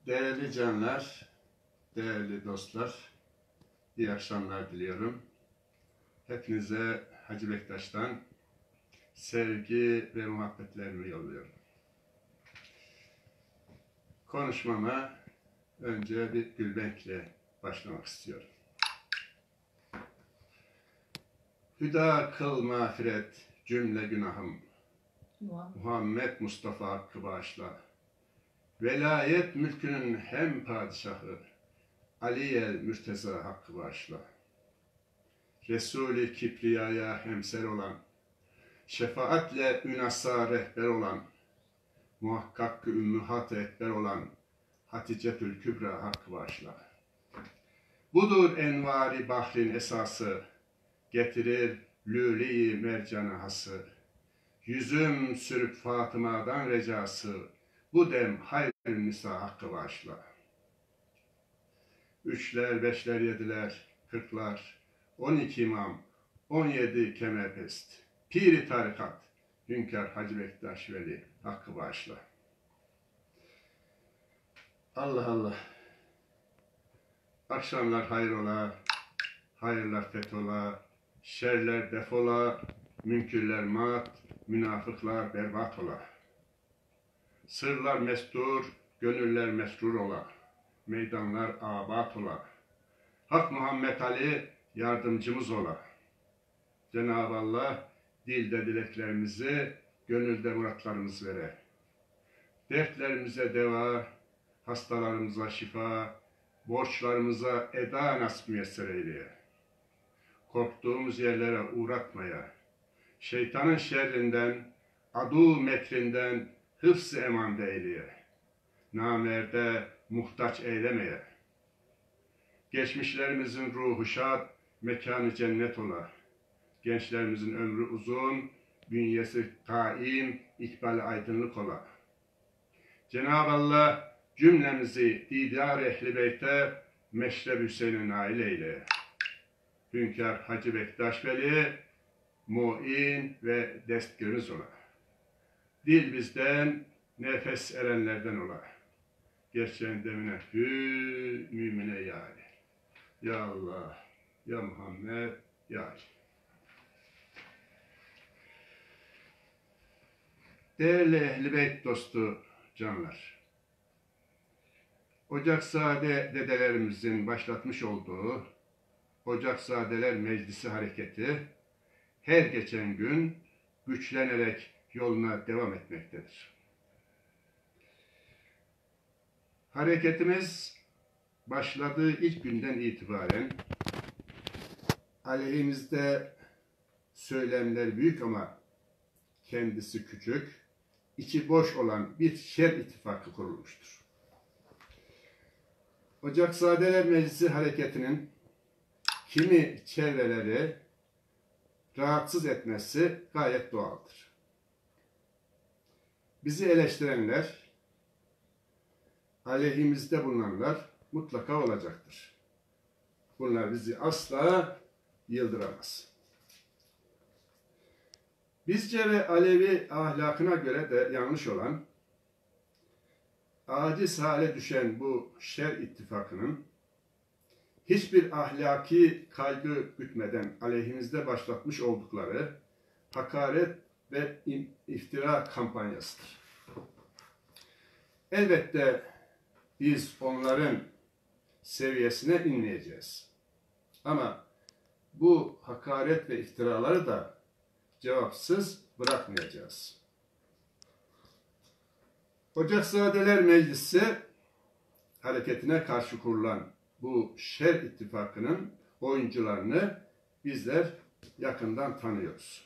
Değerli canlar, değerli dostlar, iyi akşamlar diliyorum. Hepinize Hacı Bektaş'tan sevgi ve muhabbetlerimi yolluyorum. Konuşmama önce bir gülbenkle başlamak istiyorum. Hüda kıl mağfiret cümle günahım, Muhammed Mustafa hakkı bağışla. Velayet mülkünün hem padişahı, Ali el Mürteza hakkı bağışla. Resul-i Kibriya'ya hemser olan, şefaatle ünasa rehber olan, muhakkak-ı ümmühat-ı ekber olan Haticetül Kübra hakkı bağışla. Budur envari bahrin esası, getirir lüli mercanı hası. Yüzüm sürüp Fatıma'dan recası, bu dem hayr-ı nisa hakkı bağışla. Üçler, beşler, yediler, kırklar, 12 imam, 17 kemerpest, piri tarikat, Hünkâr Hacı Bektaş Veli hakkı bağışla. Allah Allah. Akşamlar hayrola, hayırlar fethola, şerler defola, münkürler mat, münafıklar berbat ola. Sırlar mestur, gönüller mesrur ola, meydanlar abat ola. Hak Muhammed Ali yardımcımız ola. Cenab-ı Allah dilde dileklerimizi, gönülde muratlarımız vere. Dertlerimize deva, hastalarımıza şifa, borçlarımıza eda nasip müyesser eyleye. Korktuğumuz yerlere uğratmaya, şeytanın şerrinden, adu mekrinden hıfz-ı emanda eyleye. Namerde muhtaç eylemeye. Geçmişlerimizin ruhu şad, mekanı cennet ola. Gençlerimizin ömrü uzun, bünyesi kaim, ikbal aydınlık ola. Cenab-ı Allah cümlemizi didar ehli beyte meşreb Hüseyin'e nail eyle. Hünkâr Hacı Bektaş Veli muin ve destgiriniz ola. Dil bizden, nefes erenlerden ola. Geçen demine hü mümine ya Ali. Ya Allah, ya Muhammed, ya Ali. Değerli Ehl-i Beyt dostu canlar, Ocakzade dedelerimizin başlatmış olduğu Ocakzadeler Meclisi hareketi her geçen gün güçlenerek yoluna devam etmektedir. Hareketimiz başladığı ilk günden itibaren aleyhimizde söylemler büyük ama kendisi küçük, içi boş olan bir şer ittifakı kurulmuştur. Ocakzadeler Meclisi hareketinin kimi çevreleri rahatsız etmesi gayet doğaldır. Bizi eleştirenler, aleyhimizde bulunanlar mutlaka olacaktır. Bunlar bizi asla yıldıramaz. Bizce ve Alevi ahlakına göre de yanlış olan, aciz hale düşen bu şer ittifakının hiçbir ahlaki kaygı gütmeden aleyhimizde başlatmış oldukları hakaret ve iftira kampanyasıdır. Elbette biz onların seviyesine inmeyeceğiz. Ama bu hakaret ve iftiraları da cevapsız bırakmayacağız. Ocakzadeler Meclisi hareketine karşı kurulan bu şer ittifakının oyuncularını bizler yakından tanıyoruz.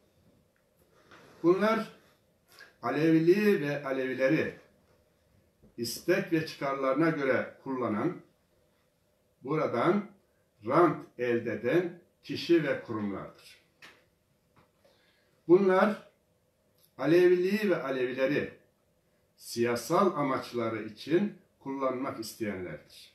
Bunlar Aleviliği ve Alevileri istek ve çıkarlarına göre kullanan, buradan rant elde eden kişi ve kurumlardır. Bunlar Aleviliği ve Alevileri siyasal amaçları için kullanmak isteyenlerdir.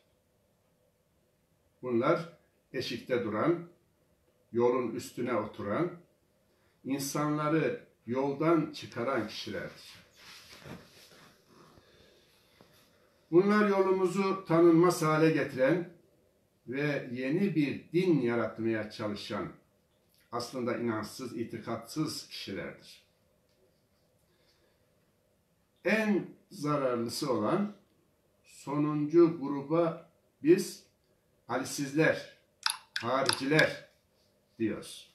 Bunlar eşikte duran, yolun üstüne oturan, insanları yoldan çıkaran kişilerdir. Bunlar yolumuzu tanınmaz hale getiren ve yeni bir din yaratmaya çalışan, aslında inançsız, itikatsız kişilerdir. En zararlısı olan sonuncu gruba biz Alisizler, hariciler diyoruz.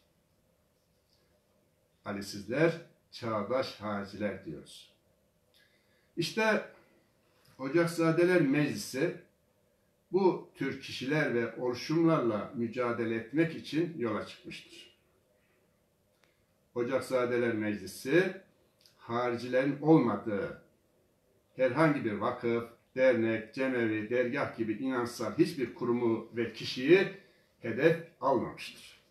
Alisizler, çağdaş hariciler diyoruz. İşte Ocakzadeler Meclisi bu tür kişiler ve oluşumlarla mücadele etmek için yola çıkmıştır. Ocakzadeler Meclisi, haricilerin olmadığı herhangi bir vakıf, dernek, cemevi, dergah gibi inançsal hiçbir kurumu ve kişiyi hedef almamıştır.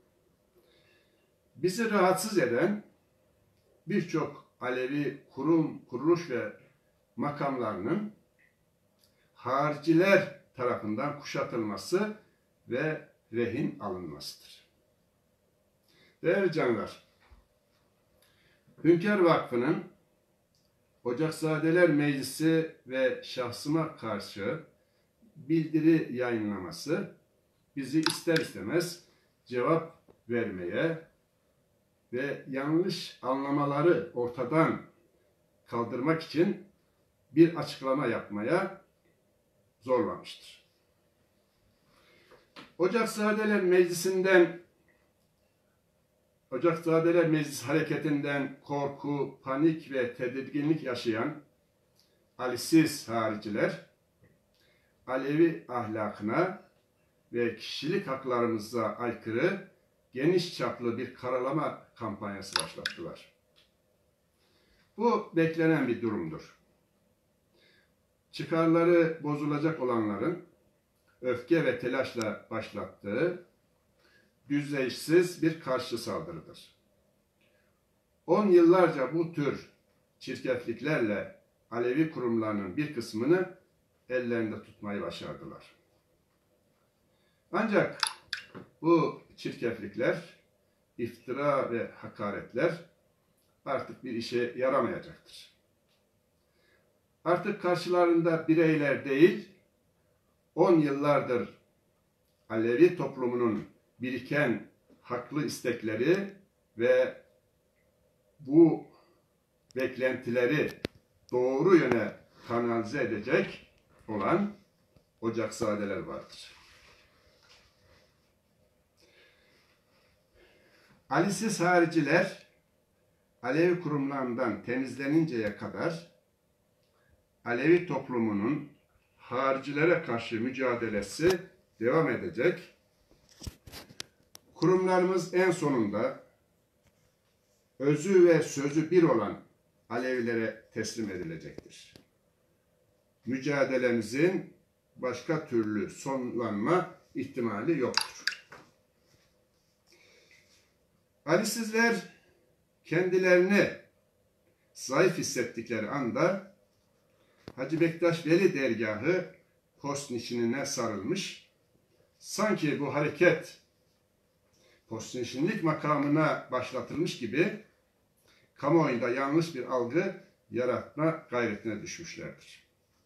Bizi rahatsız eden birçok Alevi kurum, kuruluş ve makamlarının hariciler tarafından kuşatılması ve rehin alınmasıdır. Değerli canlar, Hünkar Vakfı'nın Ocakzadeler Meclisi ve şahsıma karşı bildiri yayınlaması bizi ister istemez cevap vermeye ve yanlış anlamaları ortadan kaldırmak için bir açıklama yapmaya zorlamıştır. Ocakzadeler Meclisi hareketinden korku, panik ve tedirginlik yaşayan Alisiz hariciler, Alevi ahlakına ve kişilik haklarımıza aykırı geniş çaplı bir karalama kampanyası başlattılar. Bu beklenen bir durumdur. Çıkarları bozulacak olanların öfke ve telaşla başlattığı düzeysiz bir karşı saldırıdır. 10 yıllarca bu tür çirkefliklerle Alevi kurumlarının bir kısmını ellerinde tutmayı başardılar. Ancak bu çirkeflikler, iftira ve hakaretler artık bir işe yaramayacaktır. Artık karşılarında bireyler değil, 10 yıllardır Alevi toplumunun biriken haklı istekleri ve bu beklentileri doğru yöne kanalize edecek olan Ocakzadeler vardır. Alisiz hariciler Alevi kurumlarından temizleninceye kadar Alevi toplumunun haricilere karşı mücadelesi devam edecek. Kurumlarımız en sonunda özü ve sözü bir olan Alevilere teslim edilecektir. Mücadelemizin başka türlü sonlanma ihtimali yoktur. Alisizler kendilerini zayıf hissettikleri anda Hacı Bektaş Veli dergahı postnişinine sarılmış, sanki bu hareket postnişinlik makamına başlatılmış gibi kamuoyunda yanlış bir algı yaratma gayretine düşmüşlerdir.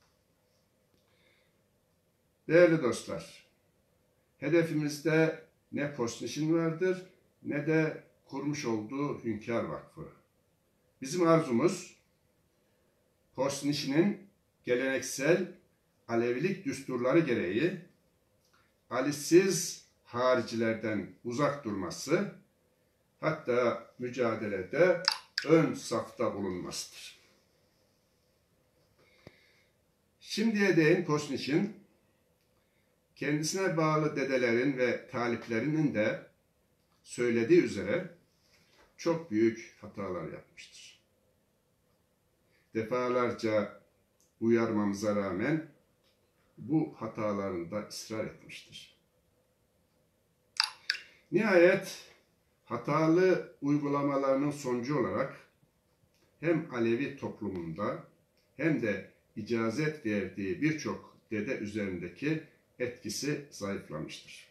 Değerli dostlar, hedefimizde ne postnişin vardır ne de kurmuş olduğu Hünkar Vakfı. Bizim arzumuz postnişinin geleneksel Alevilik düsturları gereği Alisiz haricilerden uzak durması, hatta mücadelede ön safta bulunmasıdır. Şimdiye değin postnişin kendisine bağlı dedelerin ve taliplerinin de söylediği üzere çok büyük hatalar yapmıştır. Defalarca uyarmamıza rağmen bu hatalarında ısrar etmiştir. Nihayet hatalı uygulamalarının sonucu olarak hem Alevi toplumunda hem de icazet verdiği birçok dede üzerindeki etkisi zayıflamıştır.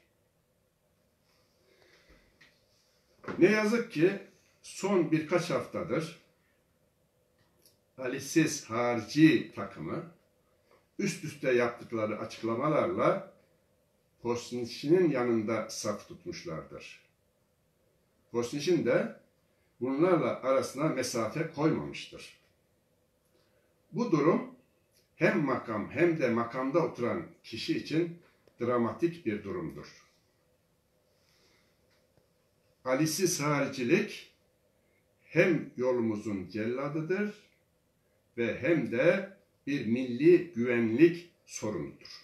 Ne yazık ki son birkaç haftadır Alisiz harici takımı üst üste yaptıkları açıklamalarla Posnişin'in yanında saf tutmuşlardır. Posnişin de bunlarla arasına mesafe koymamıştır. Bu durum hem makam hem de makamda oturan kişi için dramatik bir durumdur. Ali'siz haricilik hem yolumuzun celladıdır ve hem de bir milli güvenlik sorunudur.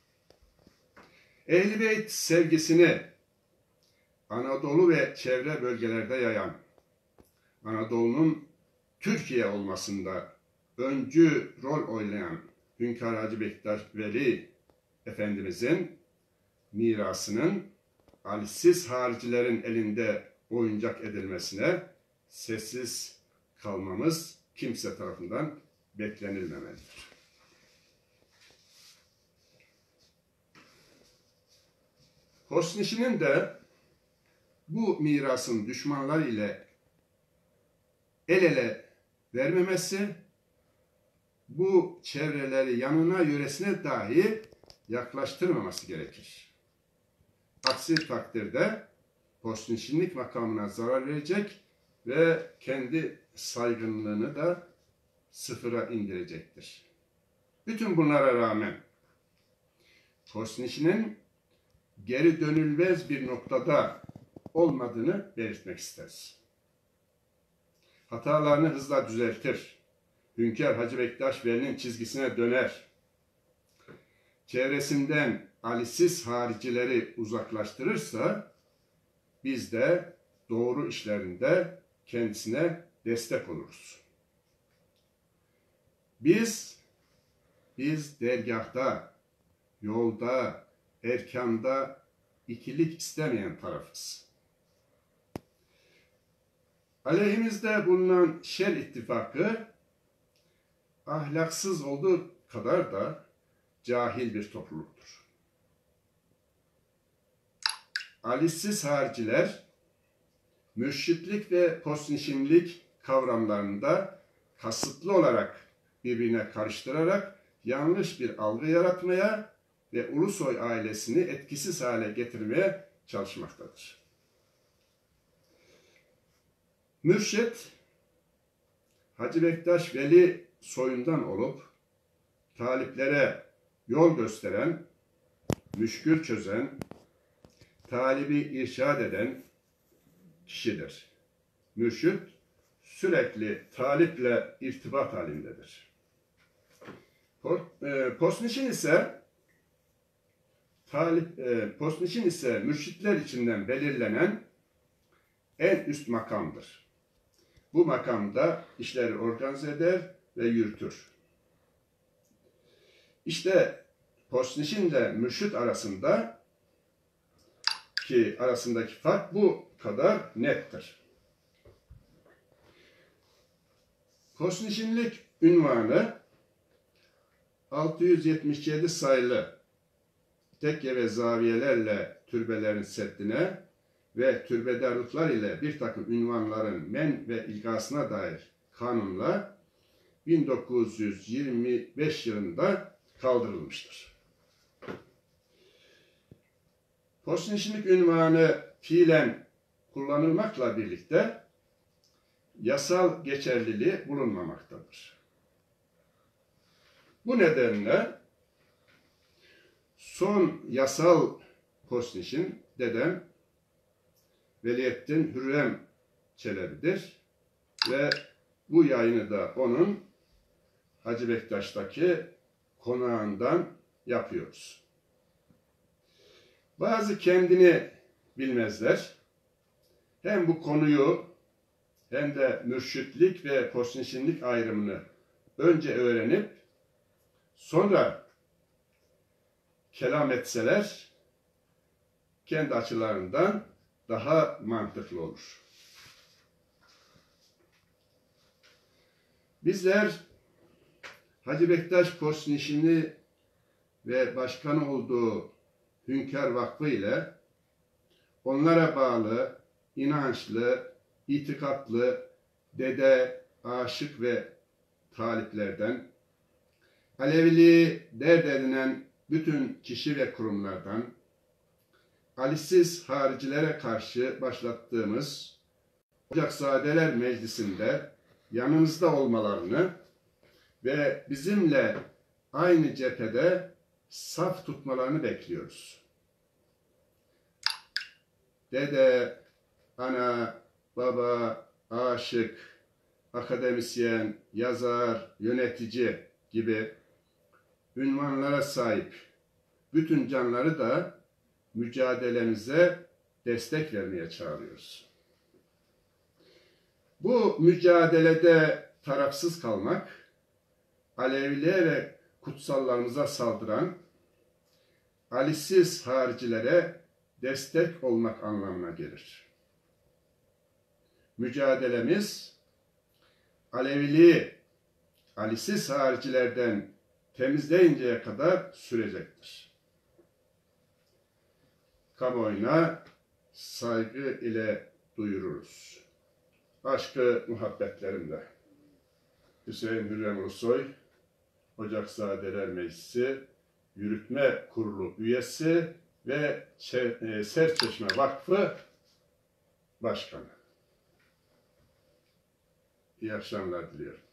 Ehl-i Beyt sevgisini Anadolu ve çevre bölgelerde yayan, Anadolu'nun Türkiye olmasında öncü rol oynayan Hünkar Hacı Bektaş Veli Efendimizin mirasının Ali'siz haricilerin elinde oyuncak edilmesine sessiz kalmamız kimse tarafından beklenilmemelidir. Posnişin'in de bu mirasın düşmanları ile el ele vermemesi, bu çevreleri yanına yöresine dahi yaklaştırmaması gerekir. Aksi takdirde Posnişinlik makamına zarar verecek ve kendi saygınlığını da sıfıra indirecektir. Bütün bunlara rağmen Posnişin'in geri dönülmez bir noktada olmadığını belirtmek isteriz. Hatalarını hızla düzeltir. Hünkar Hacı Bektaş Veli'nin çizgisine döner. Çevresinden Ali'siz haricileri uzaklaştırırsa biz de doğru işlerinde kendisine destek oluruz. Biz dergahta, yolda, erkanda ikilik istemeyen tarafız. Aleyhimizde bulunan şer ittifakı ahlaksız olduğu kadar da cahil bir topluluktur. Ali'siz hariciler mürşitlik ve posnişinlik kavramlarında kasıtlı olarak birbirine karıştırarak yanlış bir algı yaratmaya ve Ulusoy ailesini etkisiz hale getirmeye çalışmaktadır. Mürşit, Hacı Bektaş Veli soyundan olup taliplere yol gösteren, müşkül çözen, talibi irşad eden kişidir. Mürşit sürekli taliple irtibat halindedir. Posnişin ise mürşitler içinden belirlenen en üst makamdır. Bu makamda işleri organize eder ve yürütür. İşte Posnişin ile mürşit arasındaki fark bu kadar nettir. Posnişinlik ünvanı 677 sayılı tekke ve zaviyelerle türbelerin seddine ve türbedarlıklar ile bir takım ünvanların men ve ilgasına dair kanunla 1925 yılında kaldırılmıştır. Posnişinlik ünvanı fiilen kullanılmakla birlikte yasal geçerliliği bulunmamaktadır. Bu nedenle son yasal posnişin dedem Veliyeddin Hürrem Çelebi'dir ve bu yayını da onun Hacı Bektaş'taki konağından yapıyoruz. Bazı kendini bilmezler hem bu konuyu hem de mürşitlik ve posnişinlik ayrımını önce öğrenip sonra kelam etseler kendi açılarından daha mantıklı olur. Bizler Hacı Bektaş Posnişini ve başkanı olduğu Hünkar Vakfı ile onlara bağlı, inançlı, itikatlı, dede, aşık ve taliplerden Aleviliği dert edinen bütün kişi ve kurumlardan, Ali'siz haricilere karşı başlattığımız Ocakzadeler Meclisi'nde yanımızda olmalarını ve bizimle aynı cephede saf tutmalarını bekliyoruz. Dede, ana, baba, aşık, akademisyen, yazar, yönetici gibi ünvanlara sahip bütün canları da mücadelemize destek vermeye çağırıyoruz. Bu mücadelede tarafsız kalmak, Aleviliğe ve kutsallarımıza saldıran Ali'siz haricilere destek olmak anlamına gelir. Mücadelemiz Aleviliği Ali'siz haricilerden temizleyinceye kadar sürecektir. Kamuoyuna saygı ile duyururuz. Aşkı muhabbetlerimle. Hüseyin Hürrem Ulusoy, Ocakzadeler Meclisi Yürütme Kurulu üyesi ve Serçeşme Vakfı Başkanı. İyi akşamlar diliyorum.